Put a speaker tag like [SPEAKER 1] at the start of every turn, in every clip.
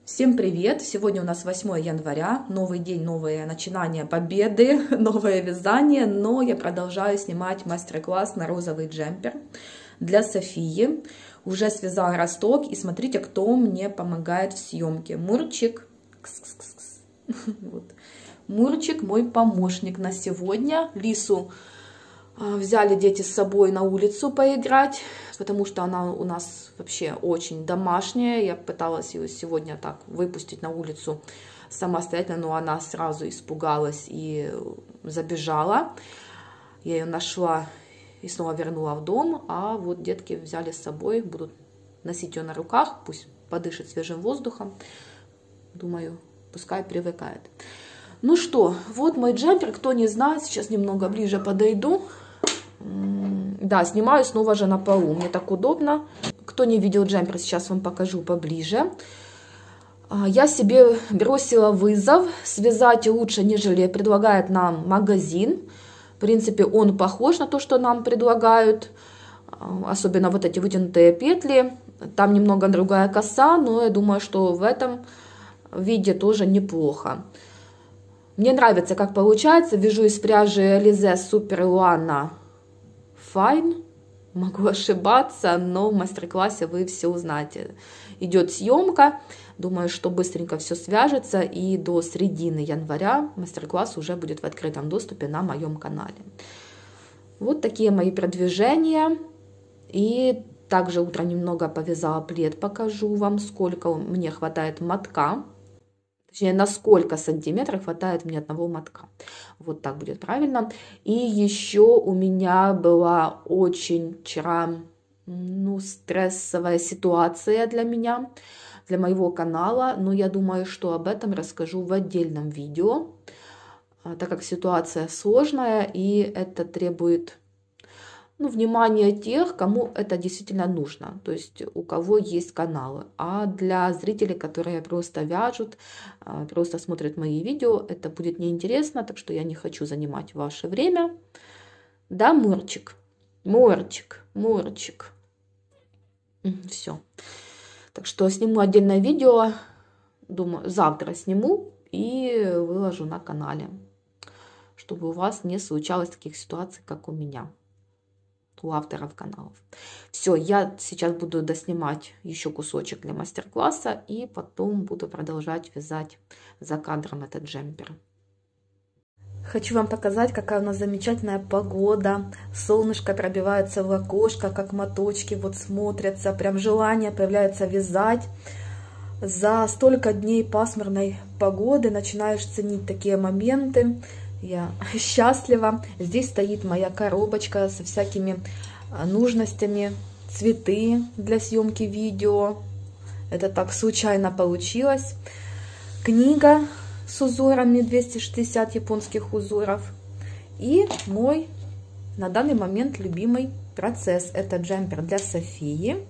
[SPEAKER 1] Всем привет! Сегодня у нас 8 января, новый день, новые начинания, победы, новое вязание, но я продолжаю снимать мастер-класс на розовый джемпер для Софии. Уже связала росток, и смотрите, кто мне помогает в съемке. Мурчик. Вот. Мурчик мой помощник на сегодня. Лису взяли дети с собой на улицу поиграть, потому что она у нас вообще очень домашняя. Я пыталась ее сегодня так выпустить на улицу самостоятельно, но она сразу испугалась и забежала. Я ее нашла и снова вернула в дом, а вот детки взяли с собой, будут носить ее на руках, пусть подышит свежим воздухом. Думаю, пускай привыкает. Ну что, вот мой джемпер, кто не знает, сейчас немного ближе подойду. Да, снимаю снова же на полу, мне так удобно. Кто не видел джемпер, сейчас вам покажу поближе. Я себе бросила вызов, связать лучше, нежели предлагает нам магазин. В принципе, он похож на то, что нам предлагают, особенно вот эти вытянутые петли. Там немного другая коса, но я думаю, что в этом виде тоже неплохо. Мне нравится, как получается. Вяжу из пряжи Alize Super Luana Fine. Могу ошибаться, но в мастер-классе вы все узнаете. Идет съемка. Думаю, что быстренько все свяжется. И до середины января мастер-класс уже будет в открытом доступе на моем канале. Вот такие мои продвижения. И также утром немного повязала плед. Покажу вам, сколько мне хватает мотка. Точнее, на сколько сантиметров хватает мне одного мотка. Вот так будет правильно. И еще у меня была очень вчера стрессовая ситуация для меня, для моего канала. Но я думаю, что об этом расскажу в отдельном видео, так как ситуация сложная, и это требует внимание тех, кому это действительно нужно, то есть у кого есть каналы. А для зрителей, которые просто вяжут, просто смотрят мои видео, это будет неинтересно, так что я не хочу занимать ваше время. Да, Мурчик? Мурчик, Мурчик. Все. Так что сниму отдельное видео, думаю, завтра сниму и выложу на канале, чтобы у вас не случалось таких ситуаций, как у меня. У авторов каналов. Все, я сейчас буду доснимать еще кусочек для мастер-класса и потом буду продолжать вязать за кадром этот джемпер. Хочу вам показать, какая у нас замечательная погода. Солнышко пробивается в окошко, как моточки вот смотрятся. Прям желание появляется вязать. За столько дней пасмурной погоды начинаешь ценить такие моменты. Я счастлива. Здесь стоит моя коробочка со всякими нужностями, цветы для съемки видео. Это так случайно получилось. Книга с узорами, 260 японских узоров. И мой на данный момент любимый процесс. Это джемпер для Софии.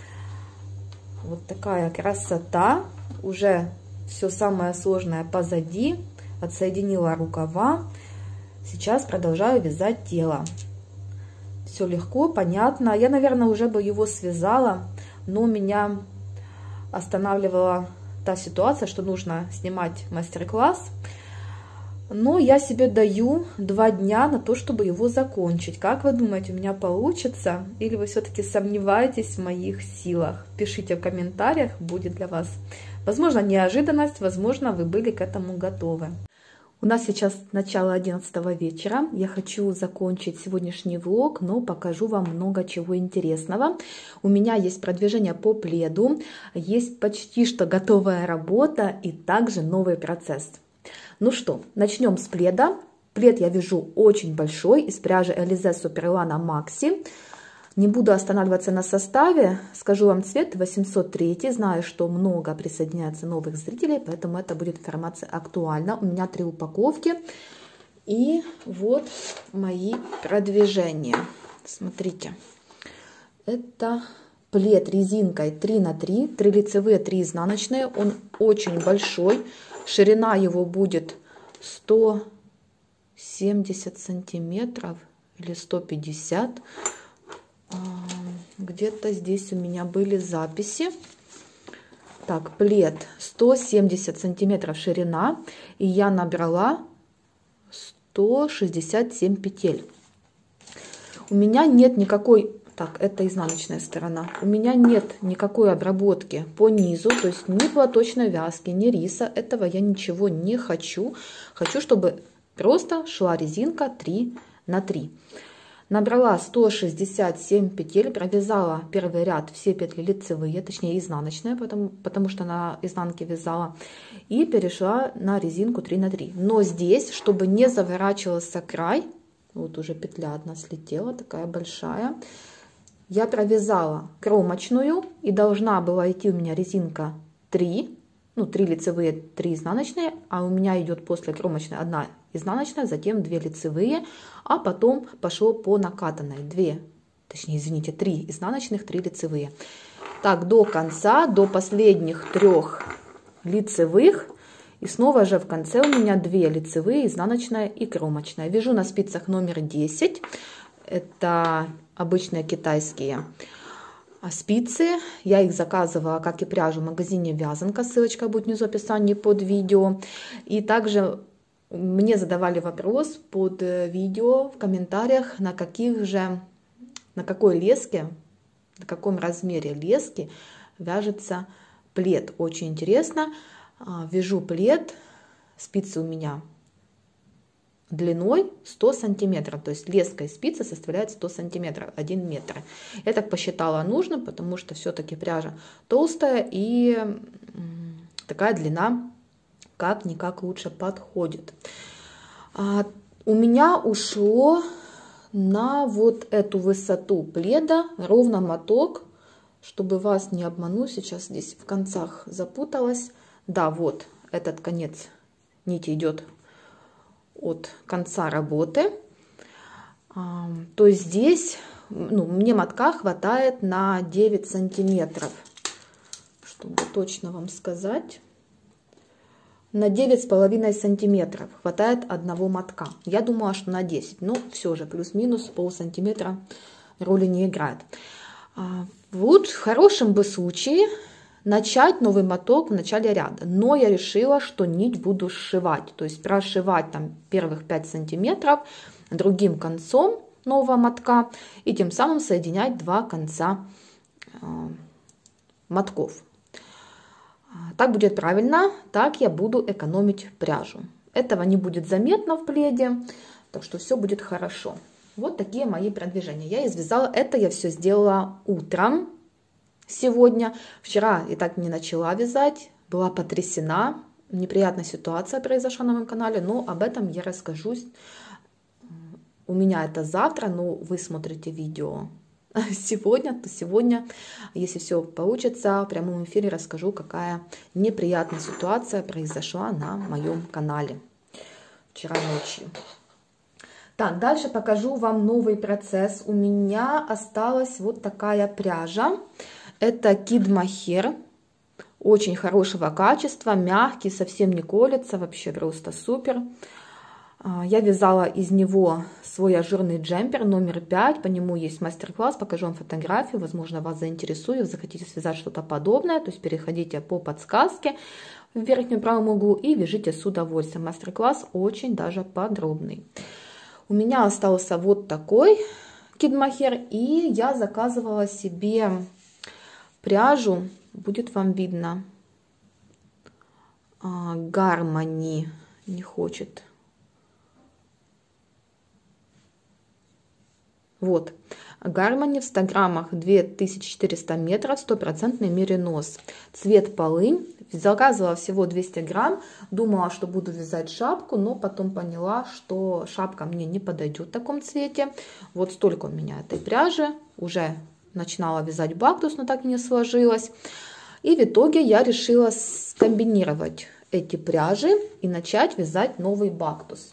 [SPEAKER 1] Вот такая красота. Уже все самое сложное позади. Отсоединила рукава. Сейчас продолжаю вязать тело. Все легко, понятно. Я, наверное, уже бы его связала, но меня останавливала та ситуация, что нужно снимать мастер-класс. Но я себе даю 2 дня на то, чтобы его закончить. Как вы думаете, у меня получится? Или вы все-таки сомневаетесь в моих силах? Пишите в комментариях, будет для вас, возможно, неожиданность, возможно, вы были к этому готовы. У нас сейчас начало 11 вечера. Я хочу закончить сегодняшний влог, но покажу вам много чего интересного. У меня есть продвижение по пледу, есть почти что готовая работа и также новый процесс. Ну что, начнем с пледа. Плед я вяжу очень большой, из пряжи Alize Super Luana Maxi. Не буду останавливаться на составе, скажу вам цвет 803. Знаю, что много присоединяется новых зрителей, поэтому это будет информация актуальна. У меня 3 упаковки. И вот мои продвижения. Смотрите. Это плед резинкой 3 на 3. 3 лицевые, 3 изнаночные. Он очень большой. Ширина его будет 170 сантиметров или 150. Где-то здесь у меня были записи. Так, плед 170 сантиметров ширина, и я набрала 167 петель. У меня нет никакой, так, это изнаночная сторона, у меня нет никакой обработки по низу, то есть ни платочной вязки, ни риса, этого я ничего не хочу. Хочу, чтобы просто шла резинка 3 на 3. Набрала 167 петель, провязала первый ряд все петли лицевые, точнее изнаночные, потому что на изнанке вязала, и перешла на резинку 3 на 3. Но здесь, чтобы не заворачивался край, вот уже петля одна слетела, такая большая, я провязала кромочную, и должна была идти у меня резинка 3, ну 3 лицевые, 3 изнаночные, а у меня идет после кромочной 1 изнаночная, затем 2 лицевые, а потом пошло по накатанной 3 изнаночных, 3 лицевые. Так, до конца, до последних 3 лицевых, и снова же в конце у меня 2 лицевые, изнаночная и кромочная. Вяжу на спицах номер 10, это обычные китайские спицы, я их заказывала, как и пряжу, в магазине Вязанка, ссылочка будет внизу в описании под видео. И также мне задавали вопрос под видео в комментариях, на какой леске, на каком размере лески вяжется плед. Очень интересно. Вяжу плед, спицы у меня длиной 100 сантиметров, то есть леска и спица составляет 100 сантиметров, 1 метр. Я так посчитала нужно, потому что все-таки пряжа толстая, и такая длина как-никак лучше подходит. У меня ушло на вот эту высоту пледа ровно моток, чтобы вас не обмануть, сейчас здесь в концах запуталась. Да, вот этот конец нити идет от конца работы. То есть здесь мне мотка хватает на 9 сантиметров, чтобы точно вам сказать. На 9,5 сантиметров хватает одного мотка. Я думала, что на 10, но все же плюс-минус полсантиметра роли не играет. Вот в хорошем бы случае начать новый моток в начале ряда, но я решила, что нить буду сшивать, то есть прошивать там первых 5 сантиметров другим концом нового мотка и тем самым соединять 2 конца мотков. Так будет правильно, так я буду экономить пряжу. Этого не будет заметно в пледе, так что все будет хорошо. Вот такие мои продвижения. Я извязала, это я все сделала утром сегодня. Вчера я так не начала вязать, была потрясена. Неприятная ситуация произошла на моем канале, но об этом я расскажу. У меня это завтра, но вы смотрите видео сегодня, то сегодня, если все получится, в прямом эфире расскажу, какая неприятная ситуация произошла на моем канале вчера ночью. Так, дальше покажу вам новый процесс. У меня осталась вот такая пряжа. Это Kid Mohair. Очень хорошего качества, мягкий, совсем не колется, вообще просто супер. Я вязала из него свой ажурный джемпер номер 5, по нему есть мастер-класс, покажу вам фотографию, возможно, вас заинтересует, захотите связать что-то подобное, то есть переходите по подсказке в верхнем правом углу и вяжите с удовольствием. Мастер-класс очень даже подробный. У меня остался вот такой Kid Mohair, и я заказывала себе пряжу, будет вам видно, Гармони, не хочет. Вот, Гармони в 100 граммах 2400 метров, 100% меринос. Цвет полынь. Заказывала всего 200 грамм. Думала, что буду вязать шапку, но потом поняла, что шапка мне не подойдет в таком цвете. Вот столько у меня этой пряжи. Уже начинала вязать бактус, но так и не сложилось. И в итоге я решила скомбинировать эти пряжи и начать вязать новый бактус.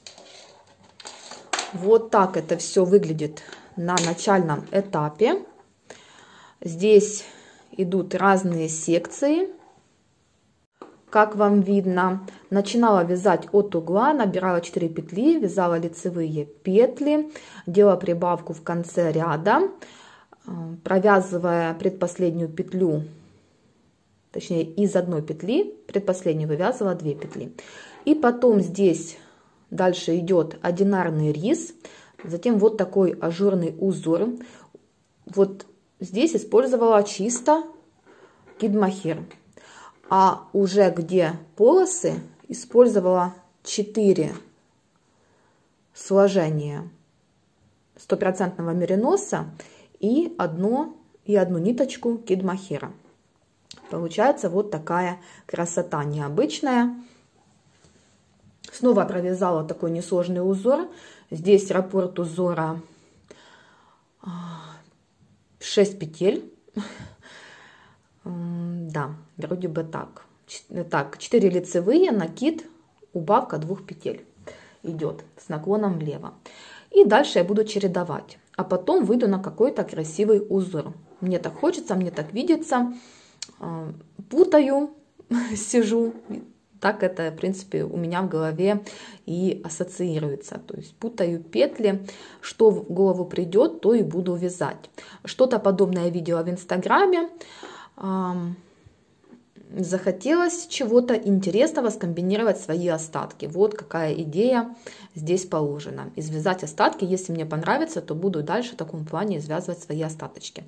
[SPEAKER 1] Вот так это все выглядит на начальном этапе. Здесь идут разные секции, как вам видно. Начинала вязать от угла, набирала 4 петли, вязала лицевые петли, делала прибавку в конце ряда, провязывая предпоследнюю петлю, точнее из одной петли, предпоследней вывязывала 2 петли. И потом здесь дальше идет одинарный рис, затем вот такой ажурный узор. Вот здесь использовала чисто кид-мохер. А уже где полосы, использовала 4 сложения 100% мериноса и одну ниточку кид-мохера. Получается вот такая красота необычная. Снова провязала такой несложный узор. Здесь раппорт узора 6 петель. Да, вроде бы так. Так, 4 лицевые, накид, убавка 2 петель идет с наклоном влево. И дальше я буду чередовать. А потом выйду на какой-то красивый узор. Мне так хочется, мне так видится. Путаю, сижу. Так это, в принципе, у меня в голове и ассоциируется. То есть путаю петли, что в голову придет, то и буду вязать. Что-то подобное я видела в Инстаграме. Захотелось чего-то интересного скомбинировать свои остатки. Вот какая идея здесь положена. Извязать остатки, если мне понравится, то буду дальше в таком плане извязывать свои остаточки.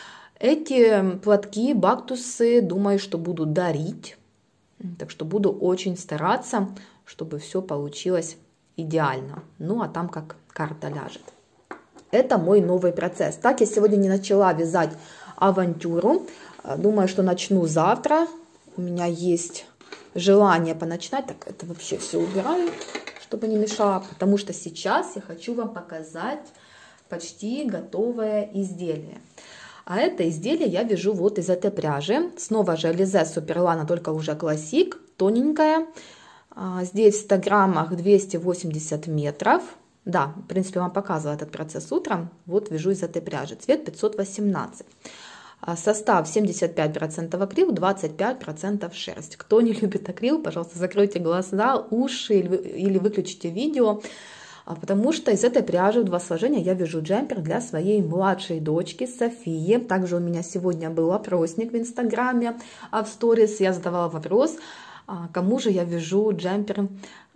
[SPEAKER 1] Эти платки, бактусы, думаю, что буду дарить. Так что буду очень стараться, чтобы все получилось идеально. Ну, а там как карта ляжет. Это мой новый процесс. Так, я сегодня не начала вязать авантюру. Думаю, что начну завтра. У меня есть желание поначинать. Так, это вообще все убираю, чтобы не мешало. Потому что сейчас я хочу вам показать почти готовое изделие. А это изделие я вяжу вот из этой пряжи. Снова же Alize Superlana, только уже классик, тоненькая. Здесь в 100 граммах 280 метров. Да, в принципе, вам показывала этот процесс утром. Вот вяжу из этой пряжи. Цвет 518. Состав 75% акрил, 25% шерсть. Кто не любит акрил, пожалуйста, закройте глаза, уши или выключите видео. Потому что из этой пряжи в 2 сложения я вяжу джемпер для своей младшей дочки Софии. Также у меня сегодня был опросник в Инстаграме, а в сторис я задавала вопрос, кому же я вяжу джемпер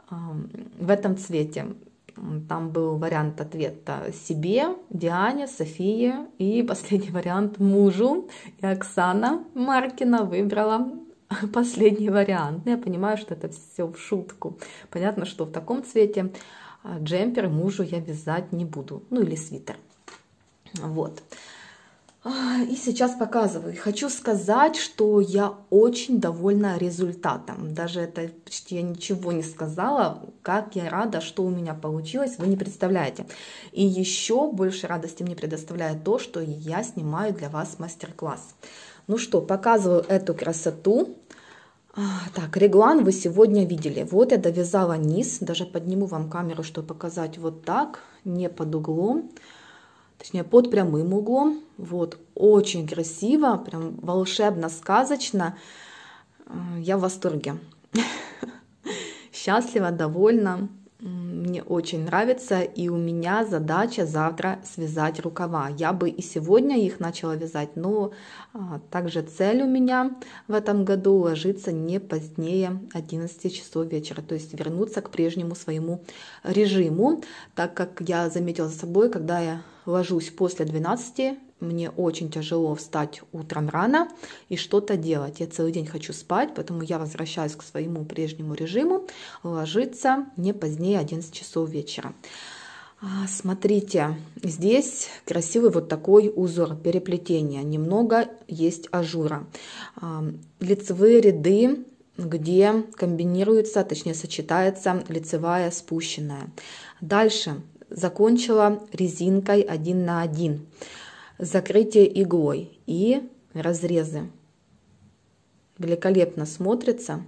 [SPEAKER 1] в этом цвете. Там был вариант ответа себе, Диане, Софии и последний вариант мужу. И Оксана Маркина выбрала последний вариант. Я понимаю, что это все в шутку. Понятно, что в таком цвете джемпер мужу я вязать не буду. Ну или свитер. Вот. И сейчас показываю. Хочу сказать, что я очень довольна результатом. Даже это почти я ничего не сказала. Как я рада, что у меня получилось, вы не представляете. И еще больше радости мне предоставляет то, что я снимаю для вас мастер-класс. Ну что, показываю эту красоту. Так, реглан вы сегодня видели. Вот я довязала низ. Даже подниму вам камеру, чтобы показать вот так, не под углом. Точнее, под прямым углом. Вот, очень красиво, прям волшебно, сказочно. Я в восторге. Счастлива, довольна. Мне очень нравится. И у меня задача завтра связать рукава. Я бы и сегодня их начала вязать, но также цель у меня в этом году ложиться не позднее 11 часов вечера. То есть вернуться к прежнему своему режиму. Так как я заметила за собой, когда я ложусь после 12, мне очень тяжело встать утром рано и что-то делать. Я целый день хочу спать, поэтому я возвращаюсь к своему прежнему режиму, ложиться не позднее 11 часов вечера. Смотрите, здесь красивый вот такой узор переплетения, немного есть ажура. Лицевые ряды, где комбинируется, точнее сочетается лицевая спущенная. Дальше закончила резинкой 1 на 1. Закрытие иглой и разрезы. Великолепно смотрится.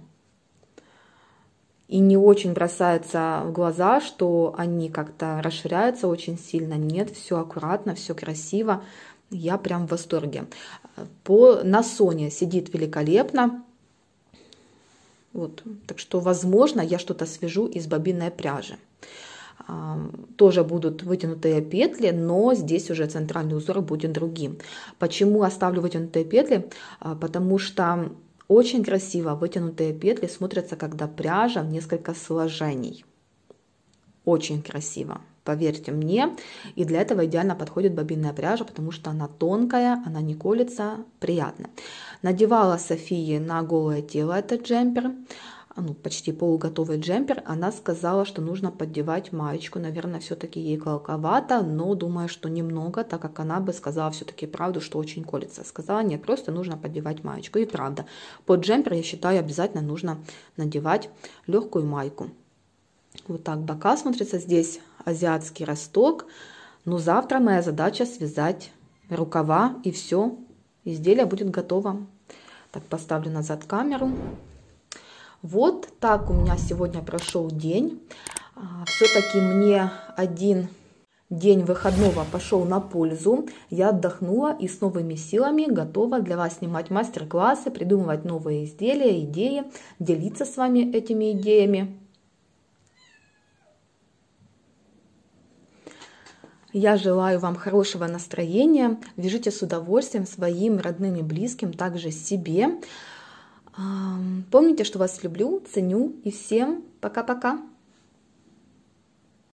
[SPEAKER 1] И не очень бросается в глаза, что они как-то расширяются очень сильно. Нет, все аккуратно, все красиво. Я прям в восторге. На Соне сидит великолепно. Вот. Так что, возможно, я что-то свяжу из бобинной пряжи. Тоже будут вытянутые петли, но здесь уже центральный узор будет другим. Почему оставлю вытянутые петли? Потому что Очень красиво вытянутые петли смотрятся, когда пряжа в несколько сложений. Очень красиво, поверьте мне. И для этого идеально подходит бобинная пряжа, потому что она тонкая, она не колется, приятно. Надевала Софии на голое тело этот джемпер, ну, почти полуготовый джемпер. Она сказала, что нужно поддевать маечку. Наверное, все-таки ей колковато, но думаю, что немного, так как она бы сказала все-таки правду, что очень колется. Сказала, нет, просто нужно поддевать маечку. И правда, под джемпер, я считаю, обязательно нужно надевать легкую майку. Вот так бока смотрится. Здесь азиатский росток. Но завтра моя задача связать рукава, и все, изделие будет готово. Так, поставлю назад камеру. Вот так у меня сегодня прошел день. Все-таки мне один день выходного пошел на пользу. Я отдохнула и с новыми силами готова для вас снимать мастер-классы, придумывать новые изделия, идеи, делиться с вами этими идеями. Я желаю вам хорошего настроения. Вяжите с удовольствием своим родным и близким, также себе. Помните, что вас люблю, ценю, и всем пока-пока.